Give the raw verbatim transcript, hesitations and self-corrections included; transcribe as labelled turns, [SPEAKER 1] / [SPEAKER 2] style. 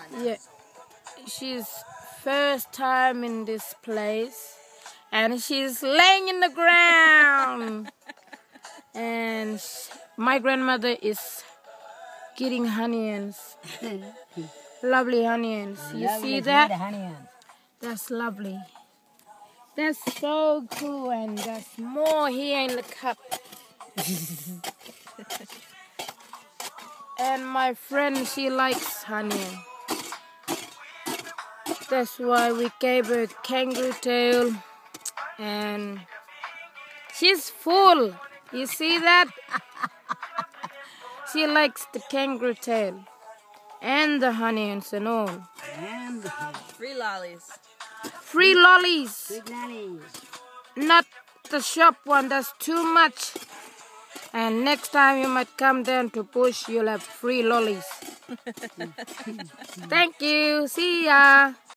[SPEAKER 1] Yeah, she's first time in this place, and she's laying in the ground. And sh my grandmother is getting onions, lovely onions. You
[SPEAKER 2] Lovely
[SPEAKER 1] see that?
[SPEAKER 2] good onions.
[SPEAKER 1] That's lovely. That's so cool, and there's more here in the cup. And my friend, she likes onion. That's why we gave her kangaroo tail, and she's full. You see that? She likes the kangaroo tail and the onions and all.
[SPEAKER 2] And
[SPEAKER 3] Free lollies.
[SPEAKER 1] Free lollies,
[SPEAKER 2] big nannies.
[SPEAKER 1] not the shop one. That's too much. And next time you might come down to bush, you'll have free lollies. Thank you. See ya.